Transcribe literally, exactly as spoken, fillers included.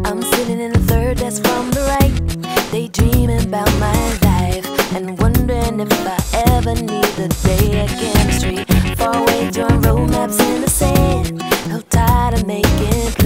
I'm sitting in the third desk from the right, daydreaming about my life and wondering if I ever need the day of chemistry. Far away drawing road maps in the sand, no tired of making plans.